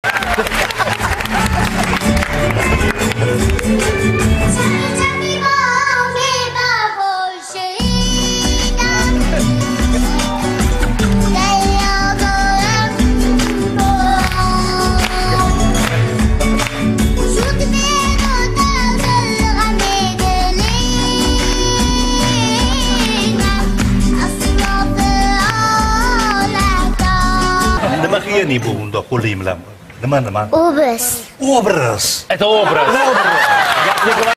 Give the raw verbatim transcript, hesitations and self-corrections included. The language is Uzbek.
Ini bu untuk kulim lam. Teman-teman. Obras. Obras. Это образ.